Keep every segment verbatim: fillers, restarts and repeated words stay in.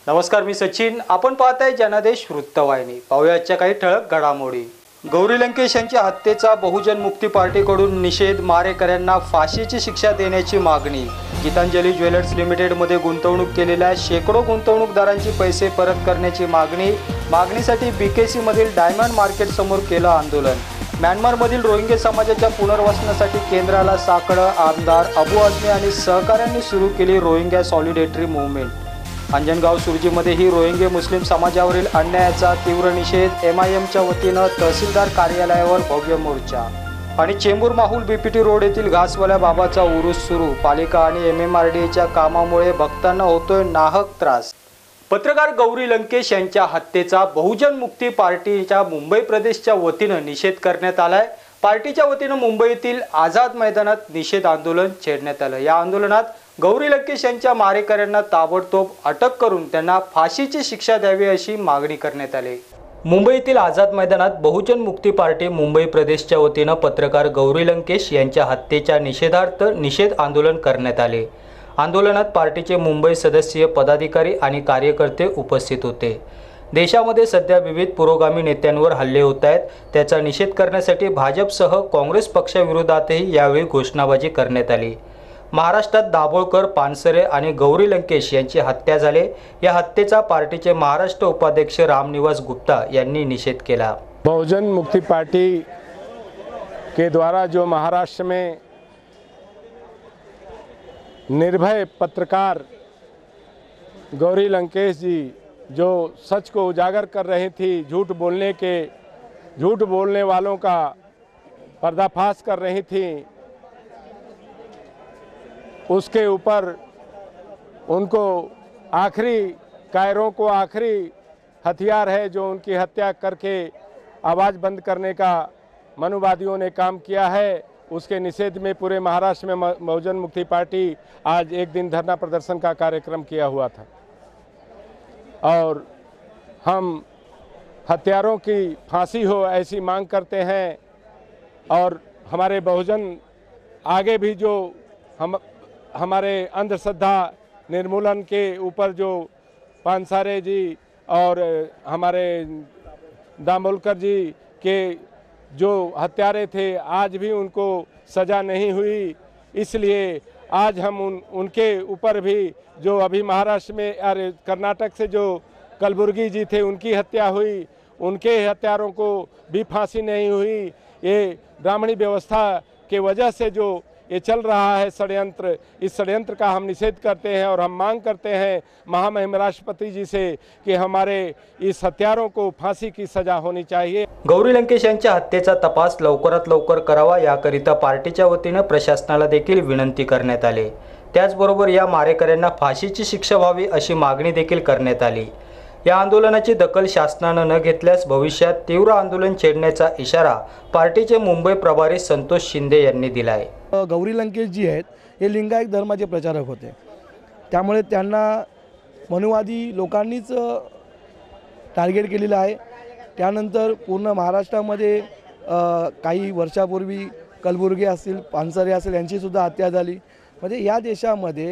नमस्कार, मी सचिन. आपण पाहताय जनादेश वृत्तवाहिनी. पाहूया आजच्या काही ठळक घडामोडी. गौरी लंकेश यांच्या हत्येचा बहुजन मुक्ती पार्टीकडून निषेध. मारेकऱ्यांना फाशीची शिक्षा देण्याची मागणी. गीतांजली ज्वेलर्स लिमिटेडमध्ये गुंतवणूक केलेल्या शेकडो गुंतवणूकदारांची पैसे परत करण्याची मागणी. मागणीसाठी बीकेसी मधील डायमंड मार्केट समोर केलं आंदोलन. म्यानमारमधील रोहिंग्या समाजाच्या पुनर्वसनासाठी केंद्राला साकडं. आमदार अबू आझमी आणि सहकाऱ्यांनी सुरू केली रोहिंग्या सॉलिडेटरी मूव्हमेंट. अंजनगाव सुरजीमध्ये ही रोहिंग्या मुस्लिम समाजावरील अन्यायाचा तीव्र निषेध. एम आय एमच्या वतीनं तहसीलदार कार्यालयावर भव्य मोर्चा. आणि चेंबूर माहुल बीपीटी रोड येथील घासवाल्या बाबाचा उरूस सुरू. पालिका आणि एम एम आर डी एच्या कामामुळे भक्तांना होतोय नाहक त्रास. पत्रकार गौरी लंकेश यांच्या हत्येचा बहुजन मुक्ती पार्टीच्या मुंबई प्रदेशच्या वतीनं निषेध करण्यात आलाय. पार्टीच्या वतीनं मुंबईतील आझाद मैदानात निषेध आंदोलन छेडण्यात आलं. या आंदोलनात गौरी लंकेश यांच्या मारेकऱ्यांना ताबडतोब अटक करून त्यांना फाशीची शिक्षा द्यावी अशी मागणी करण्यात आली. मुंबईतील आझाद मैदानात बहुजन मुक्ती पार्टी मुंबई प्रदेशच्या वतीनं पत्रकार गौरी लंकेश यांच्या हत्येच्या निषेधार्थ निषेध आंदोलन करण्यात आले. आंदोलनात पार्टीचे मुंबई सदस्यीय पदाधिकारी आणि कार्यकर्ते उपस्थित होते. देशामध्ये सध्या विविध पुरोगामी नेत्यांवर हल्ले होत आहेत. त्याचा निषेध करण्यासाठी भाजपसह काँग्रेस पक्षाविरोधातही यावेळी घोषणाबाजी करण्यात आली. महाराष्ट्रात दाभोळकर, पानसरे आणि गौरी लंकेश यांची हत्या झाली. या हत्येचा पार्टीचे महाराष्ट्र उपाध्यक्ष रामनिवास गुप्ता यांनी निषेध केला. बहुजन मुक्ति पार्टी के द्वारा जो महाराष्ट्र में निर्भय पत्रकार गौरी लंकेश जी जो सच को उजागर कर रही थी, झूठ बोलने के झूठ बोलने वालों का पर्दाफाश कर रही थी, उसके ऊपर उनको आखिरी कायरों को आखिरी हथियार है जो उनकी हत्या करके आवाज़ बंद करने का मनुवादियों ने काम किया है। उसके निषेध में पूरे महाराष्ट्र में बहुजन मुक्ति पार्टी आज एक दिन धरना प्रदर्शन का कार्यक्रम किया हुआ था और हम हत्यारों की फांसी हो ऐसी मांग करते हैं। और हमारे बहुजन आगे भी जो हम हमारे अंधश्रद्धा निर्मूलन के ऊपर जो पानसारे जी और हमारे दाभोलकर जी के जो हत्यारे थे, आज भी उनको सज़ा नहीं हुई। इसलिए आज हम उन उनके ऊपर भी जो अभी महाराष्ट्र में अरे कर्नाटक से जो कलबुर्गी जी थे उनकी हत्या हुई, उनके हत्यारों को भी फांसी नहीं हुई। ये ब्राह्मणी व्यवस्था के वजह से जो ये चल रहा है षड्यंत्र, इस षड्यंत्र का हम निषेध करते हैं और हम मांग करते हैं महामहिम राष्ट्रपति जी से कि हमारे इस हत्यारों को फांसी की सजा होनी चाहिए. गौरी लंकेश यांच्या हत्येचा तपास लवकरात लवकर करावा याकरिता पार्टीच्या वतीनं प्रशासनाला देखील विनंती करण्यात आली. त्याचबरोबर या मारेकऱ्यांना फाशीची शिक्षा व्हावी अशी मागणी देखील करण्यात आली. या आंदोलनाची दखल शासनानं न घेतल्यास भविष्यात तीव्र आंदोलन छेडण्याचा इशारा पार्टीचे मुंबई प्रभारी संतोष शिंदे यांनी दिलाय. गौरी लंकेश जी आहेत हे लिंगायत धर्माचे प्रचारक होते, त्यामुळे त्यांना मनुवादी लोकांनीच टार्गेट केलेलं आहे. त्यानंतर पूर्ण महाराष्ट्रामध्ये काही वर्षापूर्वी कलबुर्गी असतील, पानसरे असतील यांचीसुद्धा हत्या झाली. म्हणजे या देशामध्ये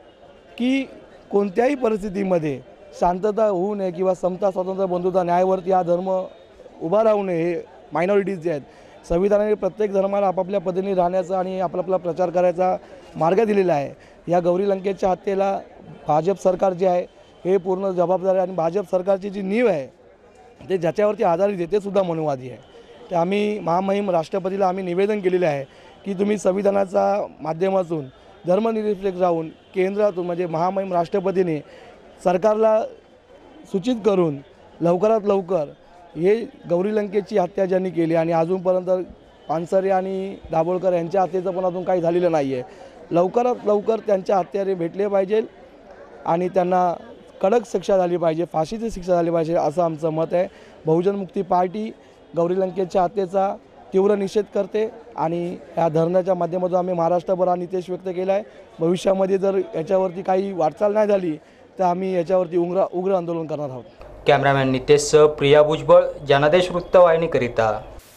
की कोणत्याही परिस्थितीमध्ये शांतता होऊ नये किंवा समता, स्वातंत्र्य, बंधुता, न्यायावरती हा धर्म उभा राहू नये. हे मायनॉरिटीज जे आहेत, संविधानाने प्रत्येक धर्माला आपापल्या पद्धतीने राहण्याचा आणि आपला आपला प्रचार करायचा मार्ग दिलेला आहे. या गौरी लंकेशच्या हत्येला भाजप सरकार जे आहे हे पूर्ण जबाबदार आहे आणि भाजप सरकारची जी नीव आहे ते ज्याच्यावरती आधारित आहे ते सुद्धा मनुवादी आहे. ते आम्ही महामहिम राष्ट्रपतीला आम्ही निवेदन केलेले आहे की तुम्ही संविधानाच्या माध्यमातून धर्मनिरपेक्ष राहून केंद्रातून म्हणजे महामहिम राष्ट्रपतीने सरकारला सूचित करून लवकरात लवकर हे गौरी लंकेशची हत्या ज्यांनी केली आणि अजूनपर्यंत पानसरे आणि दाभोळकर यांच्या हत्येचं पण अजून काही झालेलं नाही आहे, लवकरात लवकर त्यांच्या हत्यारे भेटले पाहिजे आणि त्यांना कडक शिक्षा झाली पाहिजे, फाशीची शिक्षा झाली पाहिजे असं आमचं मत आहे. बहुजन मुक्ती पार्टी गौरी लंकेशच्या हत्येचा तीव्र निषेध करते आणि या धरण्याच्या माध्यमातून आम्ही महाराष्ट्रभर हा निषेध व्यक्त केला आहे. भविष्यामध्ये जर याच्यावरती काही वाटचाल नाही झाली तर आम्ही याच्यावरती उग्र उग्र आंदोलन करणार आहोत. कॅमेरामॅन नितेशसह प्रिया भुजबळ, जनादेश वृत्तवाहिनीकरिता.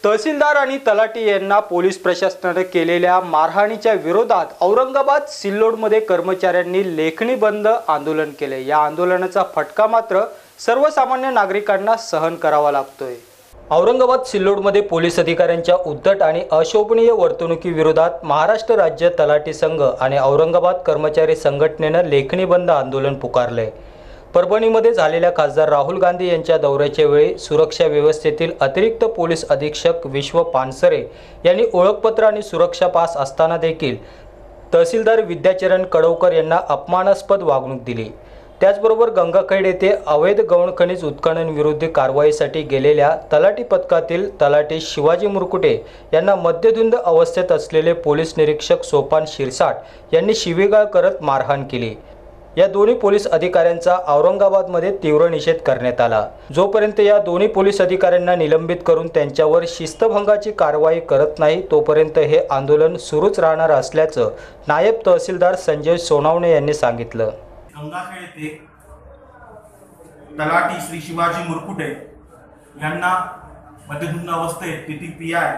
तहसीलदार आणि तलाठी यांना पोलीस प्रशासनाने केलेल्या मारहाणीच्या विरोधात औरंगाबाद सिल्लोडमध्ये कर्मचाऱ्यांनी लेखणी बंद आंदोलन केले। या आंदोलनाचा फटका मात्र सर्वसामान्य नागरिकांना सहन करावा लागतोय। औरंगाबाद सिल्लोडमध्ये पोलीस अधिकाऱ्यांच्या उद्धट आणि अशोभनीय वर्तणुकीविरोधात महाराष्ट्र राज्य तलाठी संघ आणि औरंगाबाद कर्मचारी संघटनेने लेखणी बंद आंदोलन पुकारले। परभणीमध्ये झालेल्या खासदार राहुल गांधी यांच्या दौऱ्याच्या वेळी सुरक्षा व्यवस्थेतील अतिरिक्त पोलीस अधीक्षक विश्व पानसरे यांनी ओळखपत्र आणि सुरक्षा पास असताना देखील तहसीलदार विद्याचरण कडवकर यांना अपमानास्पद वागणूक दिली। त्याचबरोबर गंगाखेड येथे अवैध गौण खनिज उत्खनन विरोधी कारवाईसाठी गेलेल्या तलाठी पथकातील तलाठी शिवाजी मुरकुटे यांना मद्यधुंद अवस्थेत असलेले पोलीस निरीक्षक सोपान शिरसाट यांनी शिवीगाळ करत मारहाण केली। या दोन्ही पोलीस अधिकाऱ्यांचा औरंगाबादमध्ये तीव्र निषेध करण्यात आला। जोपर्यंत या दोन्ही पोलीस अधिकाऱ्यांना निलंबित करून त्यांच्यावर शिस्तभंगाची कारवाई करत नाही तोपर्यंत हे आंदोलन सुरूच राहणार असल्याचं नायब तहसीलदार संजय सोनावणे यांनी सांगितलं। गंगाखेड येथे तलाठी श्री शिवाजी मुरकुटे यांना मद्यधुंद अवस्थेत तेथील पी आय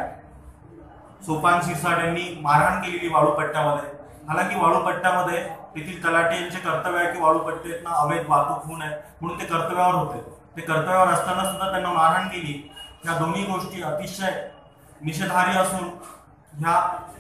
सोपान शिरसाट यांनी मारहाण केलेली वाळूपट्ट्यामध्ये। हालांकी वाळूपट्ट्यामध्ये तेथील तलाठी यांचे कर्तव्य आहे की वाळूपट्ट्यातून अवैध वाहतूक होऊ नये म्हणून ते कर्तव्यावर होते। ते कर्तव्यावर असताना सुद्धा त्यांना मारहाण केली। या दोन्ही गोष्टी अतिशय निषेधार्ह असून ह्या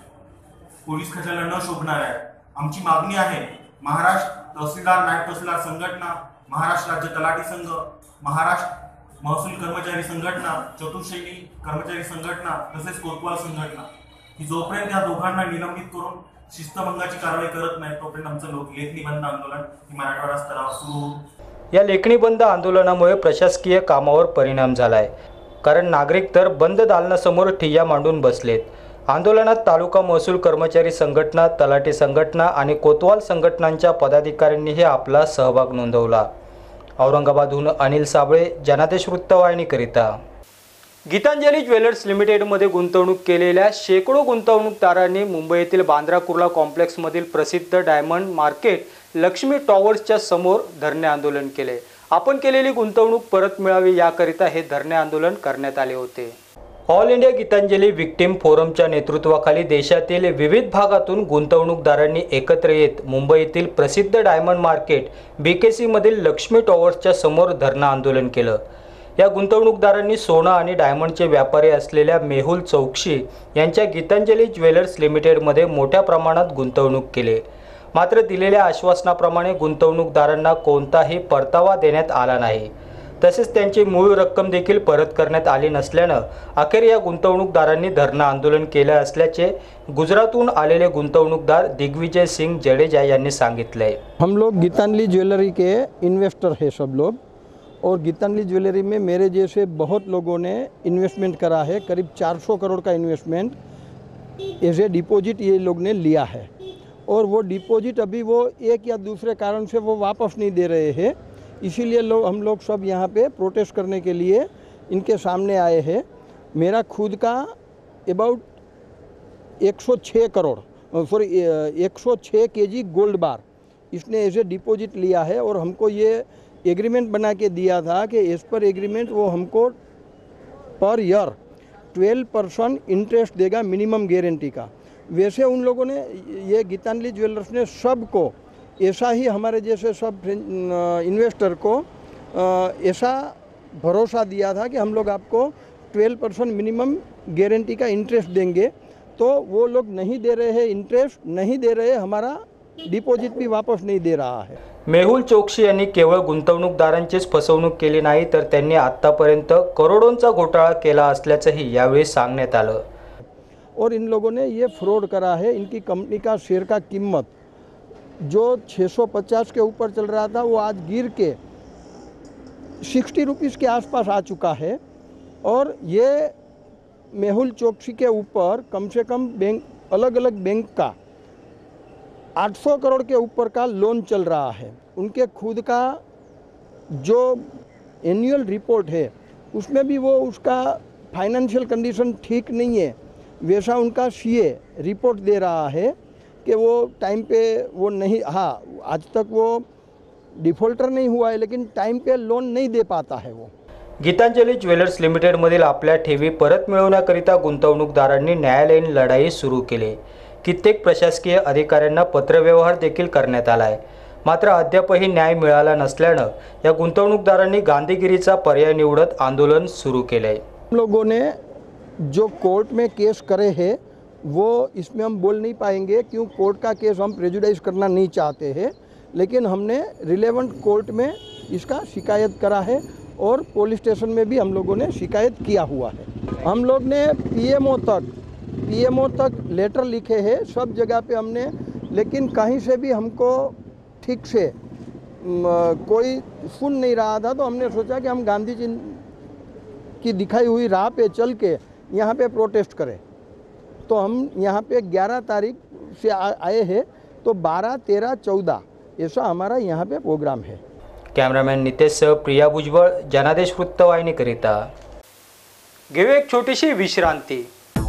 पोलीस खात्याला न शोभणार आहे। आमची मागणी आहे महाराष्ट्र तहसीलदार नायब तहसीलदार संघटना, महाराष्ट्र राज्य तलाठी संघ, महाराष्ट्र महसूल कर्मचारी संघटना, चतुर्श्रेणी कर्मचारी संघटना तसेच कोतवाल संघटना की जोपर्यंत या दोघांना निलंबित करून शिस्तभंगाची कारवाई करत नाही तोपर्यंत आमचं लोक लेखणी बंद आंदोलन ही मराठवाडा स्तरावर सुरू होईल। या लेखणी बंद आंदोलनामुळे प्रशासकीय कामावर परिणाम झालाय, कारण नागरिक तर बंद दालनासमोर ठिय्या मांडून बसलेत। आंदोलनात तालुका महसूल कर्मचारी संघटना, तलाठी संघटना आणि कोतवाल संघटनांच्या पदाधिकाऱ्यांनीही आपला सहभाग नोंदवला। औरंगाबादहून अनिल साबळे, जनादेश वृत्तवाहिनीकरिता। गीतांजली ज्वेलर्स लिमिटेडमध्ये गुंतवणूक केलेल्या शेकडो गुंतवणूकदारांनी मुंबईतील बांद्रा कुर्ला कॉम्प्लेक्समधील प्रसिद्ध डायमंड मार्केट लक्ष्मी टॉवर्सच्या समोर धरणे आंदोलन केले। आपण केलेली गुंतवणूक परत मिळावी याकरिता हे धरणे आंदोलन करण्यात आले होते। ऑल इंडिया गीतांजली विक्टिम फोरमच्या नेतृत्वाखाली देशातील विविध भागातून गुंतवणूकदारांनी एकत्र येत मुंबईतील प्रसिद्ध डायमंड मार्केट बीकेसी मधील लक्ष्मी टॉवर्सच्या समोर धरणे आंदोलन केलं। या गुंतवणूकदारांनी सोनं आणि डायमंडचे व्यापारी असलेल्या मेहुल चौकशी यांच्या गीतांजली ज्वेलर्स लिमिटेडमध्ये मोठ्या प्रमाणात गुंतवणूक केली। मात्र दिलेल्या आश्वासनाप्रमाणे गुंतवणूकदारांना कोणताही परतावा देण्यात आला नाही, तसेच त्यांची मूळ रक्कम देखील परत करण्यात आली नसल्यानं अखेर या गुंतवणूकदारांनी धरणे आंदोलन केले असल्याचे गुजरातहून आलेले गुंतवणूकदार दिग्विजय सिंह जडेजा यांनी सांगितले। हम लोग गीतांजलि ज्वेलरी के इन्वेस्टर हैं सब लोग, और गीतांजलि ज्वेलरी में मेरे जैसे बहुत लोगों ने इन्वेस्टमेंट करा है। करीब चार सौ करोड़ का इन्वेस्टमेंट एज ए डिपॉजिट ये लोग ने लिया है, और वो डिपॉजिट अभी वो एक या दूसरे कारण से वो वापस नहीं दे रहे हैं। इसीलिए लोग हम लोग सब यहाँ पे प्रोटेस्ट करने के लिए इनके सामने आए हैं। मेरा खुद का अबाउट एक सौ छः करोड़ सॉरी एक सौ छः के जी गोल्ड बार इसने एज ए डिपॉजिट लिया है, और हमको ये एग्रीमेंट बना के दिया था कि एज पर एग्रीमेंट वो हमको per year twelve percent interest देगा मिनिमम गारंटी का। वैसे उन लोगों ने, ये गीतांजलि ज्वेलर्स ने सबको ऐसा ही, हमारे जैसे सब इन्वेस्टर को ऐसा भरोसा दिया था कि हम लोग आपको ट्वेल्व परसेंट मिनिमम गारंटी का इंटरेस्ट देंगे, तो वो लोग नहीं दे रहे हैं, इंटरेस्ट नहीं दे रहे, हमारा डिपॉझिट भी वापस नहीं दे रहा है। मेहुल चोक्सी यांनी केवळ गुंतवणूकदारांचीच फसवणूक केली नाही तर त्यांनी आतापर्यंत करोडोंचा घोटाळा केला असल्याचंही यावेळी सांगण्यात आलं। और इन लोगों ने ये फ्रॉड करा है। इनकी कंपनी का शेयर का कीमत जो छः सौ पचास के ऊपर चल रहा था वो आज गिर के साठ रुपीस के आसपास आ चुका है, और ये मेहुल चोक्सी के ऊपर कम से कम बैंक अलग अलग बैंक का आठ सौ करोड़ के ऊपर का लोन चल रहा है। उनके खुद का जो एनुअल रिपोर्ट है उसमें भी वो उसका फाइनेंशियल कंडीशन ठीक नहीं है, वैसा उनका सीए रिपोर्ट दे रहा है कि वो टाइम पे वो नहीं, हाँ आज तक वो डिफॉल्टर नहीं हुआ है लेकिन टाइम पे लोन नहीं दे पाता है वो। गीतांजली ज्वेलर्स लिमिटेडमधील आपल्या ठेवी परत मिळवण्याकरिता गुंतवणूकदारांनी न्यायालयीन लढाई सुरू केली। कित्येक प्रशासकीय अधिकाऱ्यांना पत्रव्यवहार देखील करण्यात आला आहे, मात्र अद्यापही न्याय मिळाला नसल्यानं या गुंतवणूकदारांनी गांधीगिरीचा पर्याय निवडत आंदोलन सुरू केले आहे। हम लोगों ने जो कोर्ट में केस करे हैं वो इसमें हम बोल नहीं पाएंगे क्यों कोर्ट का केस हम प्रेजुडाइज करना नहीं चाहते हैं, लेकिन हमने रिलेवेंट कोर्ट में इसका शिकायत करा है और पुलिस स्टेशन में भी हम लोगों ने शिकायत किया हुआ है। हम लोग ने पीएमओ तक पीएमओ तक लेटर लिखे हैं सब जगह पे हमने, लेकिन कहीं से भी हमको ठीक से म, कोई सुन नहीं रहा था, तो हमने सोचा कि हम गांधी जी की दिखाई हुई राह पे चल के यहाँ पे प्रोटेस्ट करें। तो हम यहाँ पे ग्यारह तारीख से आए हैं, तो बारह तेरह चौदह ऐसा हमारा यहाँ पे प्रोग्राम है। कॅमेरामॅन नितेश सह प्रिया भुजबळ, जनादेश वृत्तवाहिनीकरिता। घेऊ एक छोटीशी विश्रांती।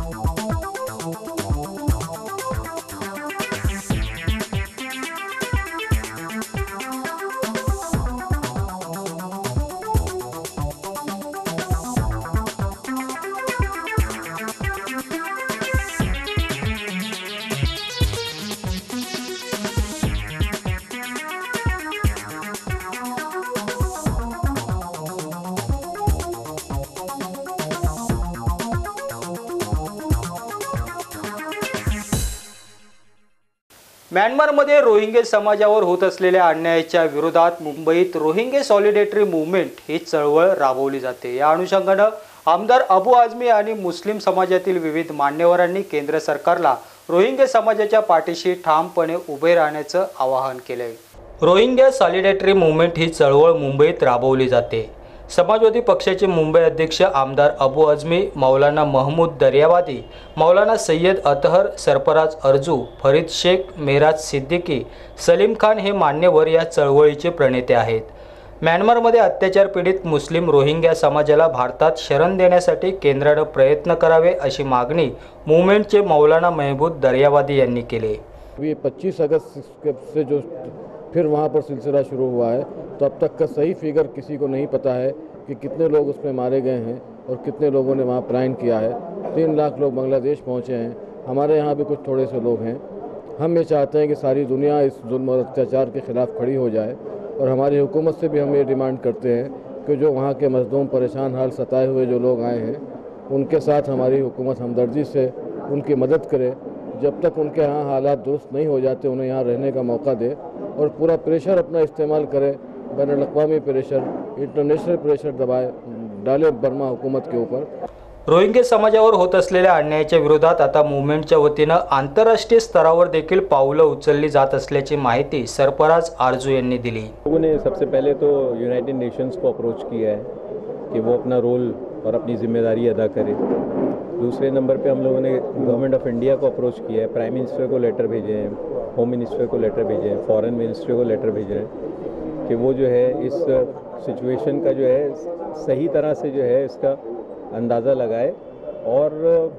म्यानमारमध्ये रोहिंग्या समाजावर होत असलेल्या अन्यायाच्या विरोधात मुंबईत रोहिंग्या सॉलिडेटरी मूव्हमेंट ही चळवळ राबवली जाते। या अनुषंगाने आमदार अबू आझमी आणि मुस्लिम समाजातील विविध मान्यवरांनी केंद्र सरकारला रोहिंग्या समाजाच्या पाठीशी ठामपणे उभे राहण्याचं आवाहन केले। रोहिंग्या सॉलिडेटरी मूव्हमेंट ही चळवळ मुंबईत राबवली जाते। समाजवादी पक्षाचे मुंबई अध्यक्ष आमदार अबू आझमी, मौलाना महमूद दर्यावादी, मौलाना सय्यद अतहर, सरफराज अर्जू, फरीद शेख, मेराज सिद्दीकी, सलीम खान हे मान्यवर या चळवळीचे प्रणेते आहेत। म्यानमारमध्ये अत्याचार पीडित मुस्लिम रोहिंग्या समाजाला भारतात शरण देण्यासाठी केंद्राने प्रयत्न करावे अशी मागणी मूव्हमेंटचे मौलाना महमूद दर्यावादी यांनी केली। अभी पच्चीस अगस्त से जो फिर वहाँ पर सिलसिला शुरू हुआ है, तो अब तक का सही फिगर किसी को नहीं पता है कि कितने लोग उसमें मारे गए हैं और कितने लोगों ने वहाँ पलायन किया है। तीन लाख लोग बांग्लादेश पहुँचे हैं, हमारे यहाँ भी कुछ थोड़े से लोग हैं। हम ये चाहते हैं कि सारी दुनिया इस जुल्म और अत्याचार के ख़िलाफ़ खड़ी हो जाए और हमारी हुकूमत से भी हम ये डिमांड करते हैं कि जो वहाँ के मज़लूम परेशान हाल सताए हुए जो लोग आए हैं उनके साथ हमारी हुकूमत हमदर्दी से उनकी मदद करे। जब तक उनके यहाँ हालात दुरुस्त नहीं हो जाते उन्हें यहाँ रहने का मौका दे और पूरा प्रेशर अपना इस्तेमाल करे, बैनुल-अक़वामी प्रेशर, इंटरनेशनल प्रेशर दबाए डाले बर्मा हुकूमत के ऊपर। रोहिंग्या समाजावर होत असलेल्या अन्यायाच्या विरोधात आता मूव्हमेंटच्या वतीनं आंतरराष्ट्रीय स्तरावर देखील पावलं उचलली जात असल्याची माहिती सरफराज आरजू यांनी दिली। लोगों ने सबसे पहले तो यूनाइटेड नेशंस को अप्रोच किया है कि वो अपना रोल और अपनी जिम्मेदारी अदा करे। दूसरे नंबर पे हम लोगों ने गवर्नमेंट ऑफ इंडिया को अप्रोच किया है, प्राइम मिनिस्टर को लेटर भेजे हैं, होम मिनिस्टर को लेटर भेजे हैं, फॉरेन मिनिस्टर को लेटर भेजे हैं कि वो जो है इस सिचुएशन का जो है सही तरह से जो है इसका अंदाज़ा लगाए और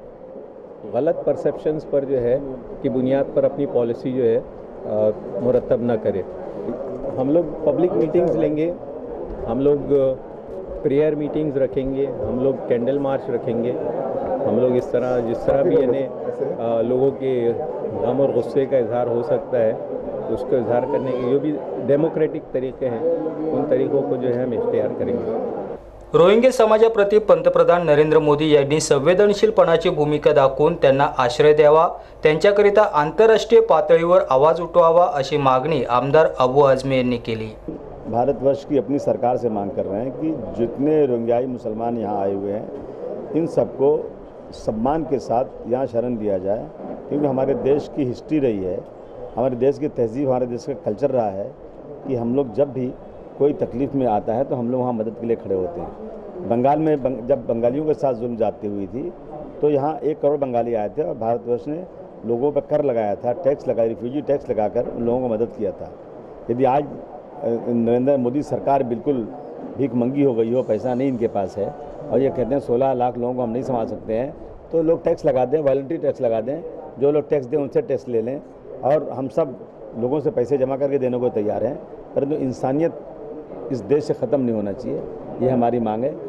गलत परसेप्शंस पर जो है की बुनियाद पर अपनी पॉलिसी जो है मुरतब ना करे। हम लोग पब्लिक मीटिंग्स लेंगे, हम लोग प्रेयर मीटिंग्स रखेंगे, हम लोग कैंडल मार्च रखेंगे, हम लोग इस तरह जिस तरह भी यानी लोगों के गम और गुस्से का इजहार हो सकता है उसको इजहार करने के जो भी डेमोक्रेटिक तरीके हैं उन तरीक़ों को जो है हम इख्तियार करेंगे। रोहिंग्या समाजाप्रती पंतप्रधान नरेंद्र मोदी यांनी संवेदनशीलपणाची भूमिका दाखवून त्यांना आश्रय द्यावा, त्यांच्याकरिता आंतरराष्ट्रीय पातळीवर आवाज उठवावा अशी मागणी आमदार अबू आझमी यांनी केली। भारतवर्ष की अपनी सरकार से मांग कर रहे हैं कि जितने रोहिंग्याई मुसलमान यहाँ आए हुए हैं इन सबको सम्मान के साथ यहाँ शरण दिया जाए, क्योंकि हमारे देश की हिस्ट्री रही है, हमारे देश की तहजीब, हमारे देश का कल्चर रहा है कि हम लोग जब भी कोई तकलीफ़ में आता है तो हम लोग वहाँ मदद के लिए खड़े होते हैं। बंगाल में बंग, जब बंगालियों के साथ जुल्म जाती हुई थी तो यहाँ एक करोड़ बंगाली आए थे और भारतवर्ष ने लोगों पर कर लगाया था, टैक्स लगाया, रिफ्यूजी टैक्स लगाकर उन लोगों को मदद किया था। यदि आज नरेंद्र मोदी सरकार बिल्कुल भीख मंगी हो गई हो, पैसा नहीं इनके पास है और ये कहते हैं सोलह लाख लोगों को हम नहीं संभाल सकते हैं, तो लोग टैक्स लगा दें, वॉलंटरी टैक्स लगा दें, जो लोग टैक्स दें उनसे टैक्स ले लें और हम सब लोगों से पैसे जमा करके देने को तैयार हैं, परंतु इंसानियत इस देश से ख़त्म नहीं होना चाहिए, ये हमारी मांग है।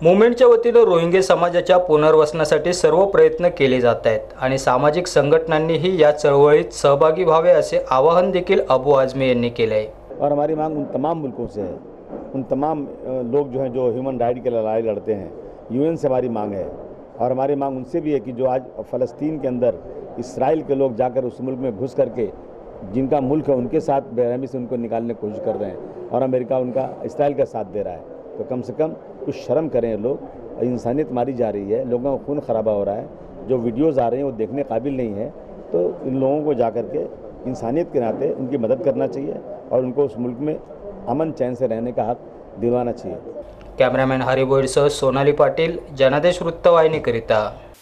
मुवमेंटच्या वतीनं रोहिंग्या समाजाच्या पुनर्वसनासाठी सर्व प्रयत्न केले जात आहेत आणि सामाजिक संघटनांनीही या चळवळीत सहभागी व्हावे असे आवाहन देखील अबू आझमी यांनी केले आहे। और हमारी मांग उन तमाम मुल्कों से है, उन तमाम लोग जो हैं जो ह्यूमन राइट की लड़ाई लड़ते हैं, यूएन से हमारी मांग है। और हमारी मांग उनसे भी है कि जो आज फ़लस्तीन के अंदर इसराइल के लोग जाकर उस मुल्क में घुस करके जिनका मुल्क है उनके साथ बेरहमी से उनको निकालने की कोशिश कर रहे हैं और अमेरिका उनका इसराइल का साथ दे रहा है, तो कम से कम कुछ शर्म करें लोग। इंसानियत मारी जा रही है, लोगों का खून खराबा हो रहा है, जो वीडियोज़ आ रहे हैं वो देखने काबिल नहीं है, तो इन लोगों को जा कर के इंसानियत के नाते उनकी मदद करना चाहिए और उनको उस मुल्क में अमन चैन से रहने का हक दिलवाना चाहिए। कॅमेरामॅन हरिबोईसह सोनाली पाटील, जनादेश वृत्तवाहिनीकरिता।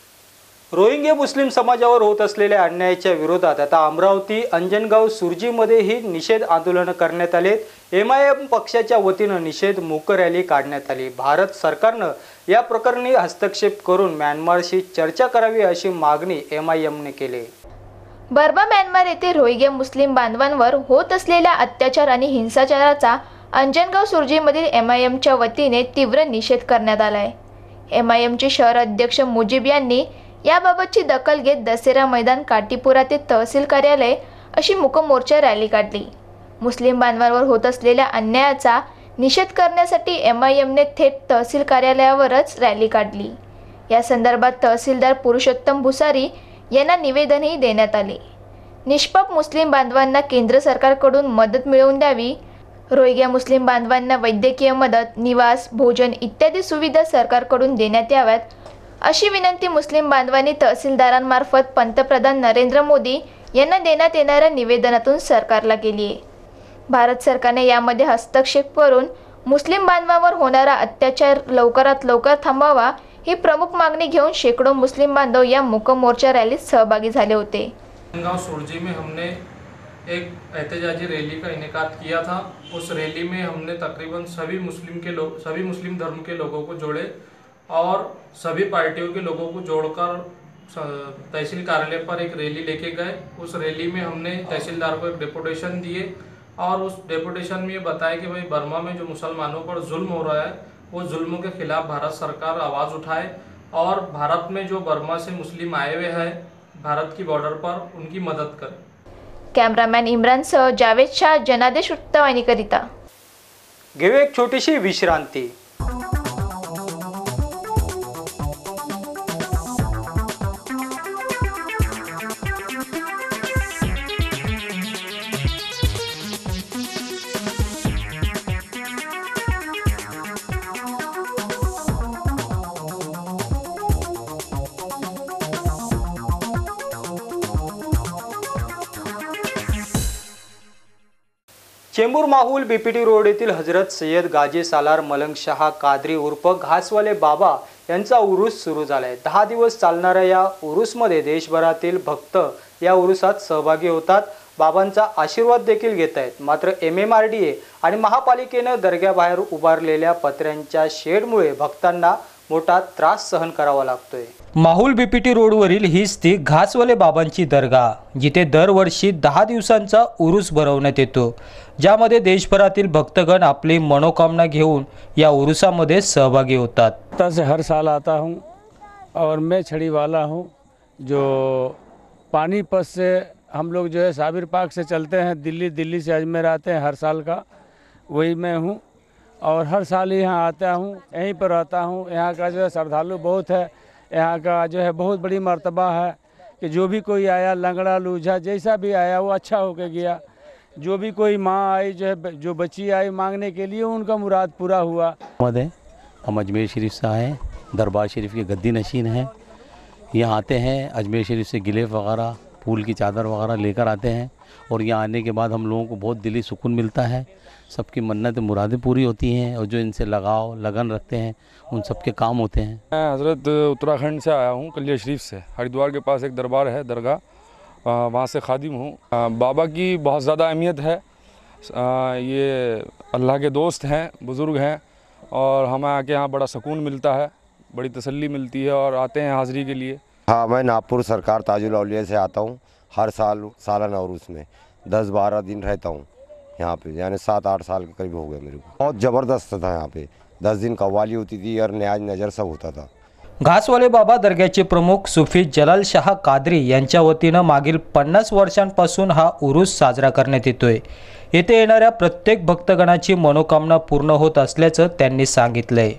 रोहिंग्या मुस्लिम समाजावर होत असलेल्या अन्यायाच्या विरोधात आता अमरावती अंजनगाव सुरजीमध्येही निषेध आंदोलन करण्यात आले। एम आय एम पक्षाच्या वतीनं निषेध मूक रॅली काढण्यात आली। भारत सरकारनं या प्रकरणी हस्तक्षेप करून म्यानमारशी चर्चा करावी अशी मागणी एम आय एमने केली। बर्मा म्यानमार येथे रोहिंग्या मुस्लिम बांधवांवर होत असलेल्या अत्याचार आणि हिंसाचाराचा अंजनगाव सुरजीमधील एम आय एमच्या वतीने तीव्र निषेध करण्यात आला आहे। एम आय एमचे शहर अध्यक्ष मुजीब यांनी याबाबतची दखल घेत दसेरा मैदान काटीपुरा ते तहसील कार्यालय अशी मूक मोर्चा रॅली काढली। मुस्लिम बांधवांवर होत असलेल्या अन्यायाचा निषेध करण्यासाठी एम आय एमने थेट तहसील कार्यालयावरच रॅली काढली। या संदर्भात तहसीलदार पुरुषोत्तम भुसारी यांना निवेदनही देण्यात आले। निष्पाप मुस्लिम बांधवांना केंद्र सरकारकडून मदत मिळवून द्यावी, रोहिंग्या मुस्लिम बांधवांना वैद्यकीय मदत, निवास, भोजन इत्यादी सुविधा सरकारकडून देण्यात याव्यात अशी विनंती मुस्लिम बांधवांनी तहसीलदारांमार्फत पंतप्रधान नरेंद्र मोदी यांना देण्यात येणाऱ्या निवेदनातून सरकारला केली आहे। भारत सरकारने यामध्ये हस्तक्षेप करून मुस्लिम बांधवांवर होणारा अत्याचार लवकरात लवकर थांबवावा ही प्रमुख मागणी घेऊन शेकडो मुस्लिम बांधव या मूक मोर्चा रॅलीत सहभागी झाले होते। अंजनगाव सुरजी में हमने एक एहतजाजी रैली का इनेकाद किया था। उस रैली में हमने तकरीबन सभी मुस्लिम के लोग सभी मुस्लिम धर्म के लोगों को जोड़े और सभी पार्टियों के लोगों को जोड़कर तहसील कार्यालय पर एक रैली लेके गए। उस रैली में हमने तहसीलदार को एक डेपुटेशन दिए और उस डेपुटेशन में ये बताया कि भाई बर्मा में जो मुसलमानों पर जुल्म हो रहा है वो जुल्म के खिलाफ भारत सरकार आवाज़ उठाए और भारत में जो बर्मा से मुस्लिम आए हुए हैं भारत की बॉर्डर पर उनकी मदद करे। कॅमेरामॅन इम्रान सह जावेद शाह, जनादेश वृत्तवाहिनीकरिता। घेऊ एक छोटीशी विश्रांती। चेंबूर माहुल बीपीटी रोड येथील हजरत सय्यद गाजी सालार मलंग शाह कादरी उर्फ घासवाले बाबा यांचा उरूस सुरू झालाय। दहा दिवस चालणाऱ्या या उरूसमध्ये देशभरातील भक्त या उरूसात सहभागी होतात, बाबांचा आशीर्वाद देखील घेत आहेत। मात्र M M R D A आणि महापालिकेने दर्ग्याबाहेर उभारलेल्या पत्र्यांच्या शेडमुळे भक्तांना मोठा त्रास सहन करावा लागतोय। माहुल बीपीटी रोडवरील हीच ती घासवाले बाबांची दर्गा, जिथे दरवर्षी दहा दिवसांचा उरूस भरवण्यात येतो, ज्यामध्ये देशभरातील भक्तगण आपली मनोकामना घेऊन या उरूसामध्ये सहभागी होतात। से हर साल आता हूँ और मैं छड़ी वाला हूँ। जो पानीपत से हम लोग जो है साबिर पार्क से चलते हैं दिल्ली, दिल्ली से अजमेर आते हैं हर साल का, वही मैं हूँ और हर साल यहाँ आता हूँ, यहीं पर रहता हूँ। यहाँ का जो है श्रद्धालु बहुत है, यहाँ का जो है बहुत बड़ी मर्तबा है कि जो भी कोई आया लंगड़ा लूझा जैसा भी आया वो अच्छा होके गया। जो भी कोई माँ आई जो है जो बच्ची आई मांगने के लिए उनका मुराद पूरा हुआ। हम अजमेर शरीफ से आए, दरबार शरीफ के गद्दी नशीन हैं। यहाँ आते हैं अजमेर शरीफ से गिलेफ वगैरह फूल की चादर वगैरह लेकर आते हैं और यहाँ आने के बाद हम लोगों को बहुत दिली सुकून मिलता है। सबकी मन्नत मुरादें पूरी होती हैं और जो इनसे लगाव लगन रखते हैं उन सब के काम होते हैं। मैं हज़रत उत्तराखंड से आया हूँ, कलिया शरीफ से। हरिद्वार के पास एक दरबार है दरगाह, वहाँ से खादिम हूँ। बाबा की बहुत ज़्यादा अहमियत है। ये अल्लाह के दोस्त हैं, बुज़ुर्ग हैं और हमें आके यहाँ बड़ा सुकून मिलता है, बड़ी तसल्ली मिलती है और आते हैं हाज़िरी के लिए। हाँ, मैं नागपुर सरकार ताजुल औलिया से आता हूँ। हर साल सालाना उरूस में दस बारह दिन रहता हूँ यहाँ पे, यानी सात आठ साल के करीब हो गए मेरे को। बहुत ज़बरदस्त था यहाँ पे, दस दिन कव्वाली होती थी और न्याज नज़र सब होता था। घासवाले बाबा दर्ग्याचे प्रमुख सुफी जलाल शाह कादरी यांच्या वतीनं मागील पन्नास वर्षांपासून हा उरूस साजरा करण्यात येतोय। येथे येणाऱ्या प्रत्येक भक्तगणाची मनोकामना पूर्ण होत असल्याचं त्यांनी सांगितलंय।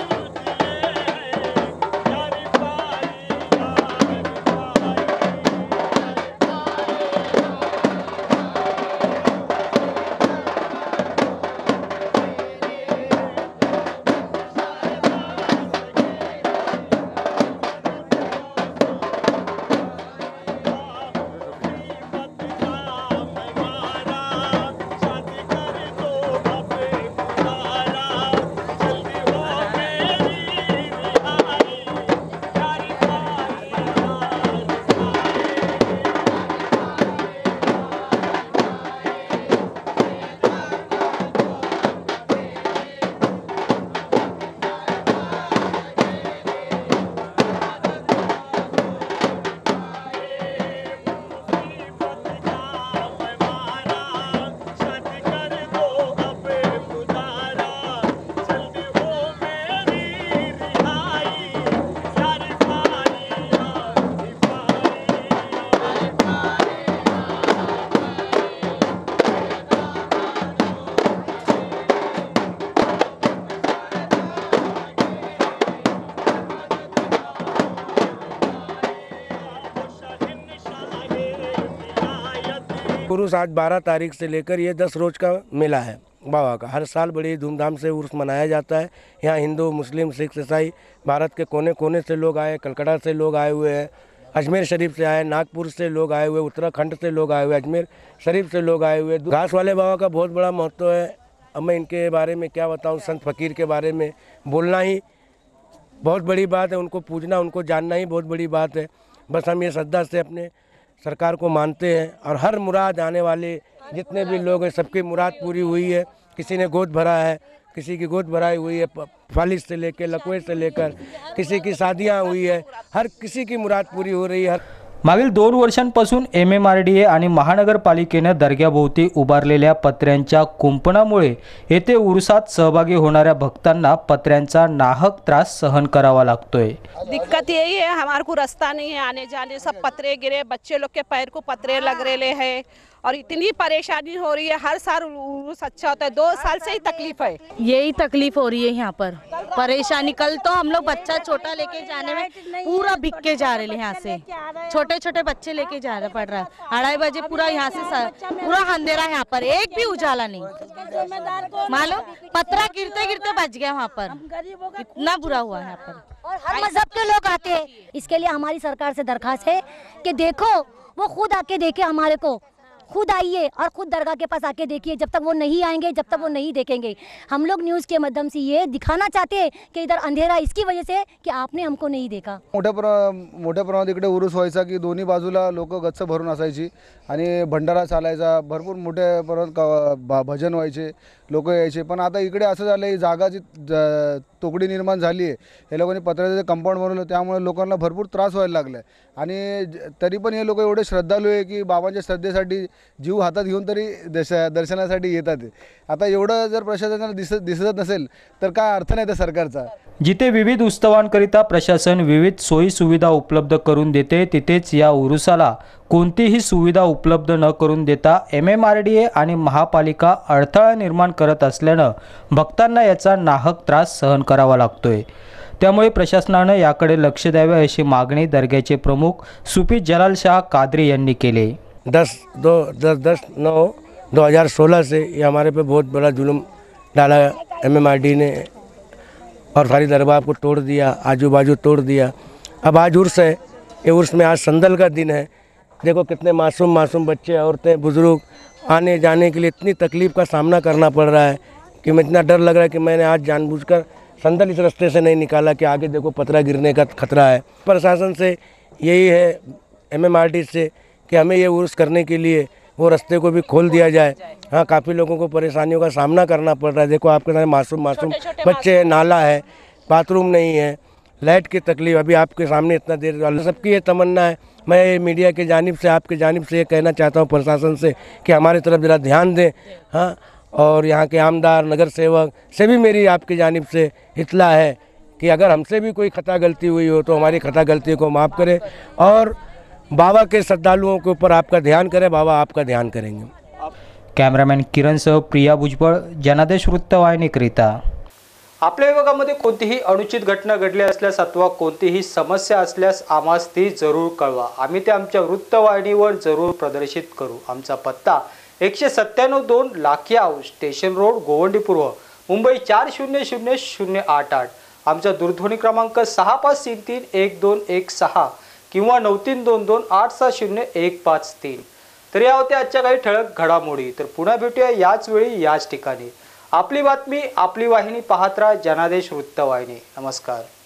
उर्स आज बारह तारीख से लेकर ये दस रोज़ का मेला है बाबा का। हर साल बड़ी धूमधाम से उर्स मनाया जाता है। यहाँ हिंदू, मुस्लिम, सिख, ईसाई भारत के कोने कोने से लोग आए, कलकत्ता से लोग आए हुए हैं, अजमेर शरीफ से आए, नागपुर से लोग आए हुए, उत्तराखंड से लोग आए हुए, अजमेर शरीफ से लोग आए हुए। घास वाले बाबा का बहुत बड़ा महत्व है। अब मैं इनके बारे में क्या बताऊँ, संत फकीर के बारे में बोलना ही बहुत बड़ी बात है। उनको पूजना, उनको जानना ही बहुत बड़ी बात है। बस हम ये श्रद्धा से अपने सरकार को मानते हैं और हर मुराद आने वाले जितने भी लोग हैं सबकी मुराद पूरी हुई है। किसी ने गोद भरा है, किसी की गोद भराई हुई है, फालिश से लेकर लकवे से लेकर किसी की शादियां हुई है, हर किसी की मुराद पूरी हो रही है। मागील दोन वर्षांपासून M M R D A आणि महानगरपालिकेने दर्ग्याभोवती उभारलेल्या पत्र्यांच्या कुंपणामुळे येथे उरुसात सहभागी होणाऱ्या भक्तांना पत्र्यांचा नाहक त्रास सहन करावा लागतोय। दिक्कत यही है, हमारे को रास्ता नहीं है आने जाने, सब पत्रे गिरे, बच्चे लोग के पैर को पत्रे लग रहे हैं और इतनी परेशानी हो रही है। हर साल उर्स अच्छा होता है, दो साल से ही तकलीफ है। यही तकलीफ हो रही है यहाँ पर, परेशानी। कल तो हम लोग बच्चा छोटा लेके जाने में पूरा भिग के जा रहे हैं यहाँ से, छोटे छोटे बच्चे लेके जाना पड़ रहा है। अढ़ाई बजे पूरा यहाँ से पूरा अंधेरा, यहाँ पर एक भी उजाला नहीं। मालूम पत्रा गिरते गिरते बच गया वहाँ पर, इतना बुरा हुआ है यहाँ पर। और हर मजहब के लोग आते हैं। इसके लिए हमारी सरकार से दरखास्त है कि देखो वो खुद आके देखे, हमारे को खुद आइए और खुद दरगाह के पास आके देखिए। जब तक वो नहीं आएंगे, जब तक वो नहीं देखेंगे, हम लोग न्यूज़ के माध्यम से ये दिखाना चाहते हैं कि इधर अंधेरा इसकी वजह से कि आपने हमको नहीं देखा। मोठ्या प्र मोठ्या प्रमाणात इकडे उरूस व्हायचा की दोन्ही बाजूला लोक गच्च भरून असायची आणि भंडारा चालायचा, भरपूर मोठ्या प्रमाणात भजन व्हायचे, लोक यायचे। पण आता इकडे असं झालं आहे, जागाची तोकडी निर्माण झाली आहे, हे लोकांनी पत्र्याचं कंपाऊंड बनवलं, त्यामुळे लोकांना भरपूर त्रास व्हायला लागला आहे। आणि तरी पण हे लोक एवढे श्रद्धाळू आहे की बाबांच्या श्रद्धेसाठी जीव हातात घेऊन तरी दर्शनासाठी येतात। आता एवढं जर प्रशासनाला दिसत दिसत नसेल तर काय अर्थ नाही त्या सरकारचा। जिथे विविध उत्सवांकरिता प्रशासन विविध सोयी सुविधा उपलब्ध करून देते, तिथेच या उरुसाला कोणतीही सुविधा उपलब्ध न करून देता M M R D A आणि महापालिका अडथळा निर्माण करत असल्यानं भक्तांना याचा नाहक त्रास सहन करावा लागतोय। त्यामुळे प्रशासनाने याकडे लक्ष द्यावे अशी मागणी दर्ग्याचे प्रमुख सुफी जलाल शाह कादरी यांनी केली। दस दो दस दस नौ दो हज़ार सोलह से ये हमारे पे बहुत बड़ा जुल्म डाला एम एम आर डी ने और सारी दरबार को तोड़ दिया, आजू बाजू तोड़ दिया। अब आज उर्स है, ये उर्स में आज संदल का दिन है। देखो कितने मासूम मासूम बच्चे, औरतें, बुजुर्ग आने जाने के लिए इतनी तकलीफ़ का सामना करना पड़ रहा है कि मैं इतना डर लग रहा है कि मैंने आज जानबूझकर संदल इस रास्ते से नहीं निकाला कि आगे देखो पतरा गिरने का खतरा है। प्रशासन से यही है, एम एम आर डी से, कि हमें ये उर्स करने के लिए वो रास्ते को भी खोल दिया जाए। हाँ, काफ़ी लोगों को परेशानियों का सामना करना पड़ रहा है। देखो आपके सामने मासूम मासूम बच्चे हैं, नाला है, बाथरूम नहीं है, लाइट की तकलीफ, अभी आपके सामने इतना देर। सबकी ये तमन्ना है। मैं मीडिया के जानिब से, आपके जानिब से ये कहना चाहता हूँ प्रशासन से कि हमारी तरफ ज़रा ध्यान दें। हाँ, और यहाँ के आमदार नगर सेवक से भी मेरी आपकी जानिब से इत्तला है कि अगर हमसे भी कोई खता गलती हुई हो तो हमारी खता गलती को माफ़ करें और बाबा के श्रद्धालुओं के ऊपर आपका ध्यान करें, बाबा आपका ध्यान करेंगे। कॅमेरामॅन किरणसह प्रिया भुजबळ, जनादेश वृत्तवाहिनीकरिता। आपल्या विभागामध्ये कोणतीही अनुचित घटना घडली असल्यास अथवा कोणतीही समस्या असल्यास आम्हास ती जरूर कळवा। आम्ही ते आमच्या वृत्तवाहिनीवर जरूर प्रदर्शित करू। आमचा पत्ता एकशे सत्त्याण्णव दोन Lakhi house, station road, Govandi पूर्व, मुंबई चार शून्य शून्य शून्य आठ आठ। आमचा दूरध्वनी क्रमांक सहा पाच तीन तीन एक दोन एक सहा किंवा नऊ तीन दोन दोन आठ सहा शून्य एक पाच तीन। तर या होत्या आजच्या काही ठळक घडामोडी। तर पुन्हा भेटूया याच वेळी याच ठिकाणी। आपली बातमी आपली वाहिनी पाहत राहा, जनादेश वृत्तवाहिनी। नमस्कार।